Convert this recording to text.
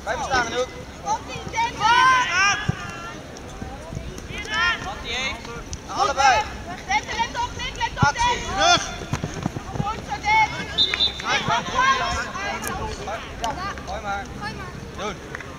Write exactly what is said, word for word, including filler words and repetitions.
Blijf staan genoeg. Komt-ie, Dennis! Want die heeft. Allebei. Dennis, let op, Nick, let op, Dennis! Terug. Goed zo, Dennis! Nick, wacht, wacht! Ja, gooi maar. Gooi maar. Doen.